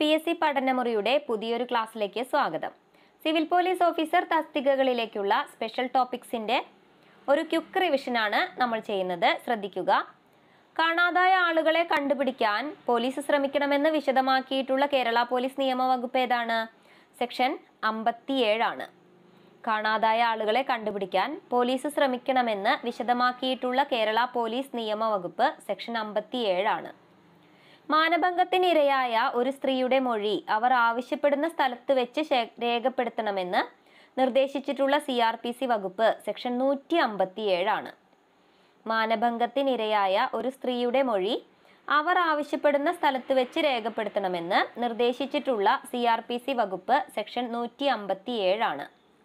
PSC പഠനമുറിയുടെ പുതിയൊരു ക്ലാസ്സിലേക്ക് സ്വാഗതം. സിവിൽ പോലീസ് ഓഫീസർ തസ്തികകളിലേക്കുള്ള സ്പെഷ്യൽ ടോപ്പിക്സിന്റെ ഒരു ക്വിക്ക് റിവിഷനാണ് നമ്മൾ ചെയ്യുന്നത്. ശ്രദ്ധിക്കുക. കാണാതായ ആളുകളെ കണ്ടുപിടിക്കാൻ പോലീസ് ശ്രമിക്കണമെന്ന് വിശദമാക്കിയിട്ടുള്ള കേരള പോലീസ് നിയമവകുപ്പ് ഏതാണ്? സെക്ഷൻ 57 ആണ്. കാണാതായ ആളുകളെ കണ്ടുപിടിക്കാൻ പോലീസ് ശ്രമിക്കണമെന്ന് വിശദമാക്കിയിട്ടുള്ള കേരള പോലീസ് നിയമവകുപ്പ് സെക്ഷൻ 57 ആണ്. മാനഭംഗത്തിനിരയായ ഒരു സ്ത്രീയുടെ മൊഴി അവർ ആവശ്യപ്പെടുന്ന സ്ഥലത്ത് വെച്ച് രേഖപ്പെടുത്തണമെന്ന് നിർദ്ദേശിച്ചിട്ടുള്ള CRPC വകുപ്പ് സെക്ഷൻ 157 ആണ്. മാനഭംഗത്തിനിരയായ ഒരു സ്ത്രീയുടെ മൊഴി അവർ ആവശ്യപ്പെടുന്ന സ്ഥലത്ത് വെച്ച് രേഖപ്പെടുത്തണമെന്ന് നിർദ്ദേശിച്ചിട്ടുള്ള CRPC വകുപ്പ് സെക്ഷൻ 157 ആണ്.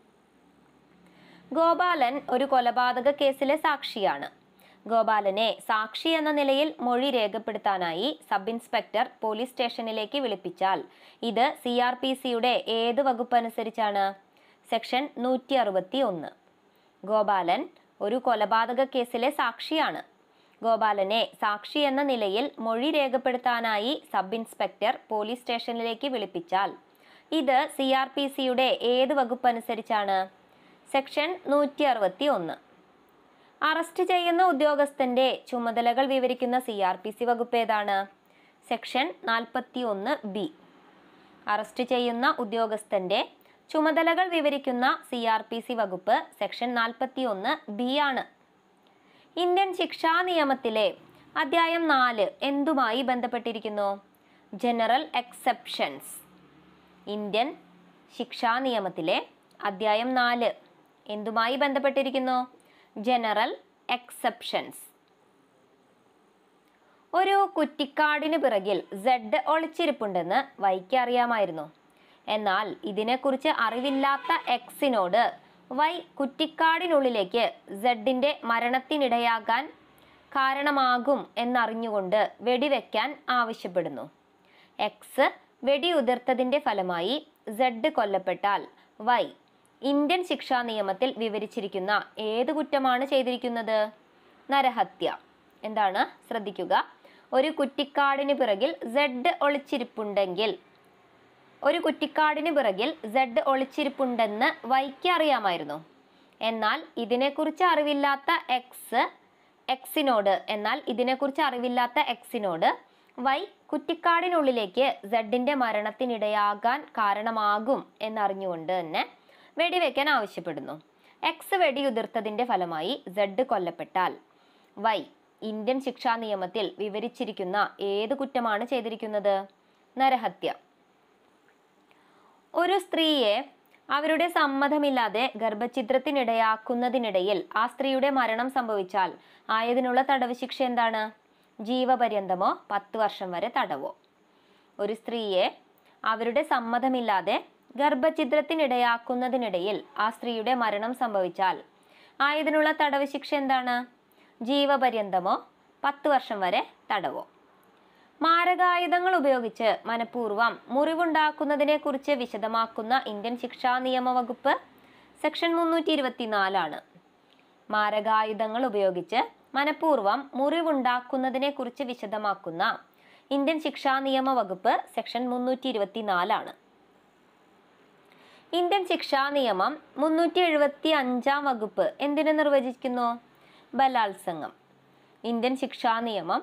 ഗോപാലൻ ഒരു കൊലപാതക കേസിലെ സാക്ഷിയാണ്. ഗോപാലനെ സാക്ഷി എന്ന നിലയിൽ മൊഴി രേഖപ്പെടുത്താനായി സബ് ഇൻസ്പെക്ടർ പോലീസ് സ്റ്റേഷനിലേക്ക് വിളിപ്പിച്ചാൽ ഇത് CRPCയുടെ ഏത് വകുപ്പ് അനുസരിച്ചാണ്? സെക്ഷൻ 161. ഗോപാലൻ ഒരു കൊലപാതക കേസിലെ സാക്ഷിയാണ്. ഗോപാലനെ സാക്ഷി എന്ന നിലയിൽ മൊഴി രേഖപ്പെടുത്താനായി സബ് ഇൻസ്പെക്ടർ പോലീസ് സ്റ്റേഷനിലേക്ക് വിളിപ്പിച്ചാൽ ഇത് CRPCയുടെ ഏത് വകുപ്പ് അനുസരിച്ചാണ്? സെക്ഷൻ 161. അറസ്റ്റ് ചെയ്യുന്ന ഉദ്യോഗസ്ഥന്റെ ചുമതലകൾ വിവരിക്കുന്ന CRPC വകുപ്പ് ഏതാണ്? Section 41B. അറസ്റ്റ് ചെയ്യുന്ന ഉദ്യോഗസ്ഥന്റെ ചുമതലകൾ വിവരിക്കുന്ന CRPC വകുപ്പ് സെക്ഷൻ 41B ആണ്. ഇന്ത്യൻ ശിക്ഷാ നിയമത്തിലെ അധ്യായം 4 എന്തുമായി ബന്ധപ്പെട്ടിരിക്കുന്നു? General exceptions. ഇന്ത്യൻ ശിക്ഷാ നിയമത്തിലെ അധ്യായം 4 എന്തുമായി ബന്ധപ്പെട്ടിരിക്കുന്നു? General exceptions. ഒരു കുറ്റിക്കാടിന് പിറകിൽ Z ഒളിച്ചിരിപ്പുണ്ടെന്ന് വൈക്ക് അറിയാമായിരുന്നു. എന്നാൽ ഇതിനെക്കുറിച്ച് അറിവില്ലാത്ത Xനോട് Y കുറ്റിക്കാടിനുള്ളിലേക്ക് Zന്റെ മരണത്തിനിടയാകാൻ കാരണമാകും എന്നറിഞ്ഞുകൊണ്ട് വെടിവെക്കാൻ ആവശ്യപ്പെടുന്നു. X വെടിയുതിർത്തതിന്റെ ഫലമായി Z കൊല്ലപ്പെട്ടാൽ Y ഇന്ത്യൻ ശിക്ഷാ നിയമത്തിൽ വിവരിച്ചിരിക്കുന്ന ഏത് കുറ്റമാണ് ചെയ്തിരിക്കുന്നത്? നരഹത്യ. എന്താണ്? ശ്രദ്ധിക്കുക. ഒരു കുറ്റിക്കാടിന് പിറകിൽ Z ഒളിച്ചിരിപ്പുണ്ടെങ്കിൽ ഒളിച്ചിരിപ്പുണ്ടെന്ന് വൈക്ക് അറിയാമായിരുന്നു. എന്നാൽ ഇതിനെക്കുറിച്ച് അറിവില്ലാത്ത Xനോട് വൈ കുറ്റിക്കാടിനുള്ളിലേക്ക് Zന്റെ മരണത്തിനിടയാകാൻ കാരണമാകും എന്നറിഞ്ഞുകൊണ്ട് തന്നെ വെടിവെക്കാൻ ആവശ്യപ്പെടുന്നു. X വെടിയുതിർത്തതിന്റെ ഫലമായി Z കൊല്ലപ്പെട്ടാൽ Y ഇന്ത്യൻ ശിക്ഷാ നിയമത്തിൽ വിവരിച്ചിരിക്കുന്ന ഏത് കുറ്റമാണ് ചെയ്തിരിക്കുന്നത്? നരഹത്യ. ഒരു സ്ത്രീയെ അവരുടെ സമ്മതമില്ലാതെ ഗർഭഛിദ്രത്തിനിടയാക്കുന്നതിനിടയിൽ ആ സ്ത്രീയുടെ മരണം സംഭവിച്ചാൽ ആയതിനുള്ള തടവ് ശിക്ഷ എന്താണ്? ജീവപര്യന്തമോ 10 വർഷം വരെ തടവോ. ഒരു സ്ത്രീയെ അവരുടെ സമ്മതമില്ലാതെ ഗർഭഛിദ്രത്തിനിടയാക്കുന്നതിനിടയിൽ ആ സ്ത്രീയുടെ മരണം സംഭവിച്ചാൽ ആയതിനുള്ള തടവ് ശിക്ഷ എന്താണ്? ജീവപര്യന്തമോ 10 വർഷം വരെ തടവോ. മാരകായുധങ്ങൾ ഉപയോഗിച്ച് മനഃപൂർവ്വം മുറിവുണ്ടാക്കുന്നതിനെ കുറിച്ച് വിശദമാക്കുന്ന ഇന്ത്യൻ ശിക്ഷാ നിയമവകുപ്പ് സെക്ഷൻ 324 ആണ്. മാരകായുധങ്ങൾ ഉപയോഗിച്ച് മനഃപൂർവ്വം മുറിവുണ്ടാക്കുന്നതിനെ കുറിച്ച് വിശദമാക്കുന്ന ഇന്ത്യൻ ശിക്ഷാ നിയമവകുപ്പ് സെക്ഷൻ 324 ആണ്. ഇന്ത്യൻ ശിക്ഷാ നിയമം 375 വകുപ്പ് എന്തിനെ നിർവചിക്കുന്നു? ബലാത്സംഗം. ഇന്ത്യൻ ശിക്ഷാ നിയമം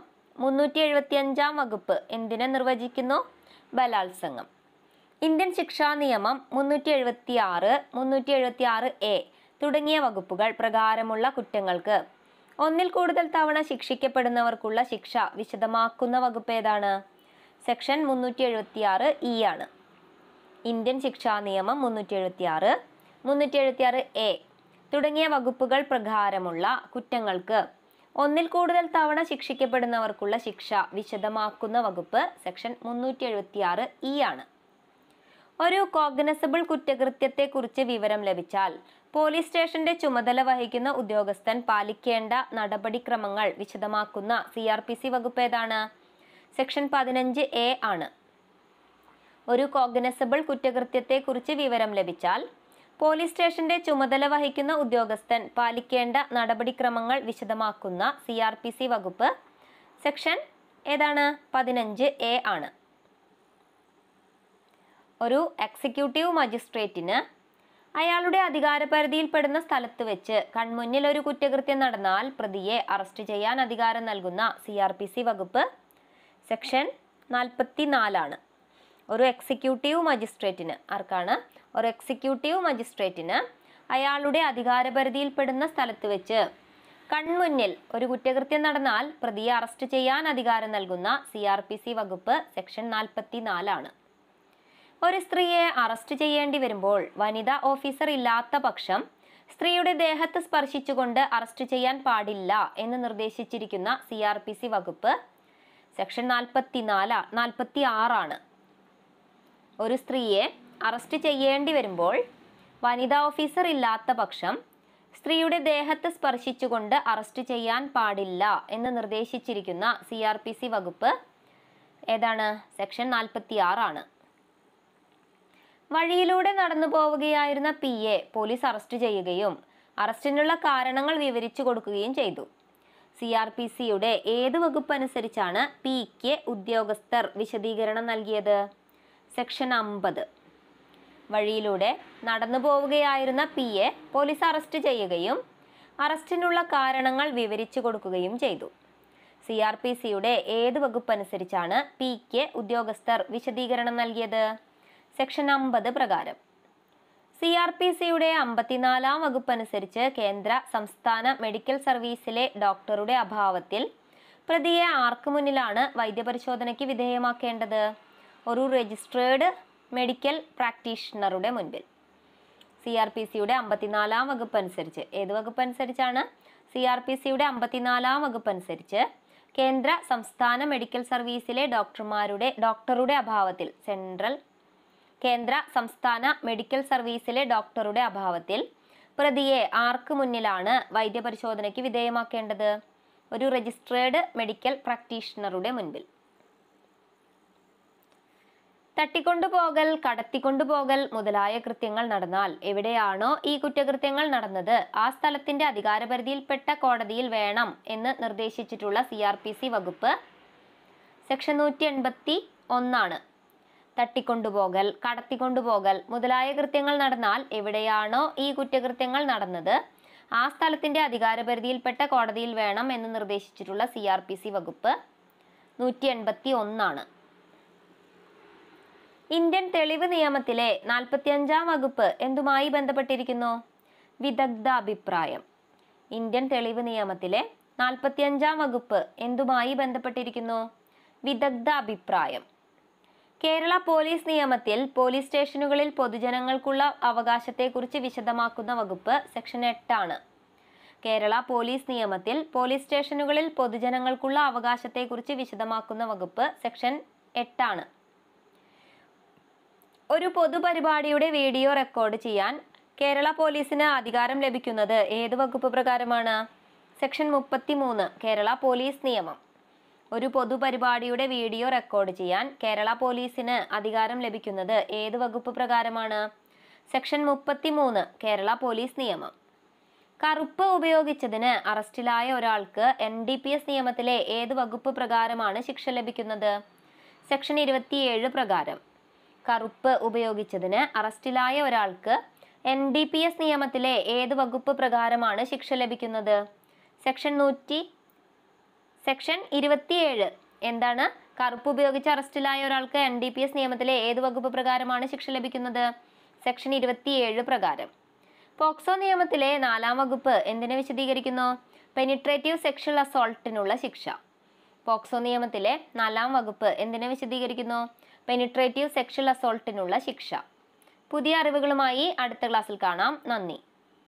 375 വകുപ്പ് എന്തിനെ നിർവചിക്കുന്നു? ബലാത്സംഗം. ഇന്ത്യൻ ശിക്ഷാ നിയമം 376, 376A തുടങ്ങിയ വകുപ്പുകൾ പ്രകാരമുള്ള കുറ്റങ്ങൾക്ക് ഒന്നിൽ കൂടുതൽ തവണ ശിക്ഷിക്കപ്പെടുന്നവർക്കുള്ള ശിക്ഷ വിശദമാക്കുന്ന വകുപ്പ് ഏതാണ്? സെക്ഷൻ 376E ആണ്. ഇന്ത്യൻ ശിക്ഷാ നിയമം 376, 376A തുടങ്ങിയ വകുപ്പുകൾ പ്രകാരമുള്ള കുറ്റങ്ങൾക്ക് ഒന്നിൽ കൂടുതൽ തവണ ശിക്ഷിക്കപ്പെടുന്നവർക്കുള്ള ശിക്ഷ വിശദമാക്കുന്ന വകുപ്പ് സെക്ഷൻ 376E ആണ്. ഒരു കോഗ്നസബിൾ കുറ്റകൃത്യത്തെക്കുറിച്ച് വിവരം ലഭിച്ചാൽ പോലീസ് സ്റ്റേഷന്റെ ചുമതല വഹിക്കുന്ന ഉദ്യോഗസ്ഥൻ പാലിക്കേണ്ട നടപടിക്രമങ്ങൾ വിശദമാക്കുന്ന CRPC വകുപ്പ് ഏതാണ്? സെക്ഷൻ 15A ആണ്. ഒരു കോഗ്നസബിൾ കുറ്റകൃത്യത്തെക്കുറിച്ച് വിവരം ലഭിച്ചാൽ പോലീസ് സ്റ്റേഷന്റെ ചുമതല വഹിക്കുന്ന ഉദ്യോഗസ്ഥൻ പാലിക്കേണ്ട നടപടിക്രമങ്ങൾ വിശദമാക്കുന്ന CRPC വകുപ്പ് സെക്ഷൻ ഏതാണ്? 15A ആണ്. ഒരു എക്സിക്യൂട്ടീവ് മജിസ്ട്രേറ്റിന് അയാളുടെ അധികാരപരിധിയിൽപ്പെടുന്ന സ്ഥലത്ത് വെച്ച് കൺമുന്നിൽ ഒരു കുറ്റകൃത്യം നടന്നാൽ പ്രതിയെ അറസ്റ്റ് ചെയ്യാൻ അധികാരം നൽകുന്ന CRPC വകുപ്പ് സെക്ഷൻ 44 ഒരു എക്സിക്യൂട്ടീവ് മജിസ്ട്രേറ്റിന് ആർക്കാണ്? ഒരു എക്സിക്യൂട്ടീവ് മജിസ്ട്രേറ്റിന് അയാളുടെ അധികാരപരിധിയിൽപ്പെടുന്ന സ്ഥലത്ത് വെച്ച് കൺമുന്നിൽ ഒരു കുറ്റകൃത്യം നടന്നാൽ പ്രതിയെ അറസ്റ്റ് ചെയ്യാൻ അധികാരം നൽകുന്ന CRPC വകുപ്പ് സെക്ഷൻ 44 ഒരു സ്ത്രീയെ അറസ്റ്റ് ചെയ്യേണ്ടി വരുമ്പോൾ വനിതാ ഓഫീസർ ഇല്ലാത്ത പക്ഷം സ്ത്രീയുടെ ദേഹത്ത് സ്പർശിച്ചുകൊണ്ട് അറസ്റ്റ് ചെയ്യാൻ പാടില്ല എന്ന് നിർദ്ദേശിച്ചിരിക്കുന്ന CRPC വകുപ്പ് സെക്ഷൻ 46 ഒരു സ്ത്രീയെ അറസ്റ്റ് ചെയ്യേണ്ടി വരുമ്പോൾ വനിതാ ഓഫീസർ ഇല്ലാത്ത പക്ഷം സ്ത്രീയുടെ ദേഹത്ത് സ്പർശിച്ചുകൊണ്ട് അറസ്റ്റ് ചെയ്യാൻ പാടില്ല എന്ന് നിർദ്ദേശിച്ചിരിക്കുന്ന CRPC വകുപ്പ് ഏതാണ്? സെക്ഷൻ 46 വഴിയിലൂടെ നടന്നു പോവുകയായിരുന്ന PA പോലീസ് അറസ്റ്റ് ചെയ്യുകയും അറസ്റ്റിനുള്ള കാരണങ്ങൾ വിവരിച്ചു കൊടുക്കുകയും ചെയ്തു. CRPCയുടെ ഏത് വകുപ്പ് അനുസരിച്ചാണ് Pക്ക് ഉദ്യോഗസ്ഥർ വിശദീകരണം നൽകിയത്? സെക്ഷൻ 50 വഴിയിലൂടെ നടന്നു പോവുകയായിരുന്ന PA പോലീസ് അറസ്റ്റ് ചെയ്യുകയും അറസ്റ്റിനുള്ള കാരണങ്ങൾ വിവരിച്ചു കൊടുക്കുകയും ചെയ്തു. CRPCയുടെ ഏത് വകുപ്പ് അനുസരിച്ചാണ് Pക്ക് ഉദ്യോഗസ്ഥർ വിശദീകരണം നൽകിയത്? സെക്ഷൻ 50 പ്രകാരം. CRPCയുടെ 54 വകുപ്പ് അനുസരിച്ച് കേന്ദ്ര സംസ്ഥാന മെഡിക്കൽ സർവീസിലെ ഡോക്ടറുടെ അഭാവത്തിൽ പ്രതിയെ ആർക്ക് മുന്നിലാണ് വൈദ്യപരിശോധനയ്ക്ക് വിധേയമാക്കേണ്ടത്? ഒരു രജിസ്ട്രേർഡ് മെഡിക്കൽ പ്രാക്ടീഷണറുടെ മുൻപിൽ. CRPCയുടെ 54 വകുപ്പ് അനുസരിച്ച് ഏത് വകുപ്പ് അനുസരിച്ചാണ്? CRPCയുടെ 54 വകുപ്പ് അനുസരിച്ച് കേന്ദ്ര സംസ്ഥാന മെഡിക്കൽ സർവീസിലെ ഡോക്ടറുടെ അഭാവത്തിൽ കേന്ദ്ര സംസ്ഥാന മെഡിക്കൽ സർവീസിലെ ഡോക്ടറുടെ അഭാവത്തിൽ പ്രതിയെ ആർക്ക് മുന്നിലാണ് വൈദ്യപരിശോധനയ്ക്ക് വിധേയമാക്കേണ്ടത്? ഒരു രജിസ്ട്രേർഡ് മെഡിക്കൽ പ്രാക്ടീഷണറുടെ മുൻപിൽ. തട്ടിക്കൊണ്ടുപോകൽ, കടത്തിക്കൊണ്ടുപോകൽ മുതലായ കൃത്യങ്ങൾ നടന്നാൽ എവിടെയാണോ ഈ കുറ്റകൃത്യങ്ങൾ നടന്നത് ആ സ്ഥലത്തിന്റെ അധികാരപരിധിയിൽപ്പെട്ട കോടതിയിൽ വേണം എന്ന് നിർദ്ദേശിച്ചിട്ടുള്ള CRPC വകുപ്പ് സെക്ഷൻ 181 തട്ടിക്കൊണ്ടുപോകൽ, കടത്തിക്കൊണ്ടുപോകൽ മുതലായ കൃത്യങ്ങൾ നടന്നാൽ എവിടെയാണോ ഈ കുറ്റകൃത്യങ്ങൾ നടന്നത് ആ സ്ഥലത്തിന്റെ അധികാരപരിധിയിൽപ്പെട്ട കോടതിയിൽ വേണം എന്ന് നിർദ്ദേശിച്ചിട്ടുള്ള CRPC വകുപ്പ് 181 ഇന്ത്യൻ തെളിവ് നിയമത്തിലെ 45-ാം വകുപ്പ് എന്തുമായി ബന്ധപ്പെട്ടിരിക്കുന്നു? വിദഗ്ധാഭിപ്രായം. ഇന്ത്യൻ തെളിവ് നിയമത്തിലെ 45-ാം വകുപ്പ് എന്തുമായി ബന്ധപ്പെട്ടിരിക്കുന്നു? വിദഗ്ധാഭിപ്രായം. കേരള പോലീസ് നിയമത്തിൽ പോലീസ് സ്റ്റേഷനുകളിൽ പൊതുജനങ്ങൾക്കുള്ള അവകാശത്തെക്കുറിച്ച് വിശദമാക്കുന്ന വകുപ്പ് സെക്ഷൻ 8 കേരള പോലീസ് നിയമത്തിൽ പോലീസ് സ്റ്റേഷനുകളിൽ പൊതുജനങ്ങൾക്കുള്ള അവകാശത്തെക്കുറിച്ച് വിശദമാക്കുന്ന വകുപ്പ് സെക്ഷൻ 8 ഒരു പൊതുപരിപാടിയുടെ വീഡിയോ റെക്കോർഡ് ചെയ്യാൻ കേരള പോലീസിന് അധികാരം ലഭിക്കുന്നത് ഏത് വകുപ്പ് പ്രകാരമാണ്? സെക്ഷൻ 33 കേരള പോലീസ് നിയമം. ഒരു പൊതുപരിപാടിയുടെ വീഡിയോ റെക്കോർഡ് ചെയ്യാൻ കേരള പോലീസിന് അധികാരം ലഭിക്കുന്നത് ഏത് വകുപ്പ് പ്രകാരമാണ്? സെക്ഷൻ 33 കേരള പോലീസ് നിയമം. കറുപ്പ് ഉപയോഗിച്ചതിന് അറസ്റ്റിലായ ഒരാൾക്ക് NDPS നിയമത്തിലെ ഏത് വകുപ്പ് പ്രകാരമാണ് ശിക്ഷ ലഭിക്കുന്നത്? സെക്ഷൻ 27 പ്രകാരം. കറുപ്പ് ഉപയോഗിച്ചതിന് അറസ്റ്റിലായ ഒരാൾക്ക് NDPS നിയമത്തിലെ ഏത് വകുപ്പ് പ്രകാരമാണ് ശിക്ഷ ലഭിക്കുന്നത്? സെക്ഷൻ 27. എന്താണ്? കറുപ്പ് ഉപയോഗിച്ച് അറസ്റ്റിലായ ഒരാൾക്ക് NDPS നിയമത്തിലെ ഏത് വകുപ്പ് പ്രകാരമാണ് ശിക്ഷ ലഭിക്കുന്നത്? സെക്ഷൻ 27 പ്രകാരം. പോക്സോ നിയമത്തിലെ 4-ാം വകുപ്പ് എന്തിനെ വിശദീകരിക്കുന്നു? പെനിട്രേറ്റീവ് സെക്ഷൽ അസോൾട്ടിനുള്ള ശിക്ഷ. പോക്സോ നിയമത്തിലെ 4-ാം വകുപ്പ് എന്തിനെ വിശദീകരിക്കുന്നു? പെനിട്രേറ്റീവ് സെക്ഷൽ അസോൾട്ടിനുള്ള ശിക്ഷ. പുതിയ അറിവുകളുമായി അടുത്ത ക്ലാസ്സിൽ കാണാം. നന്ദി.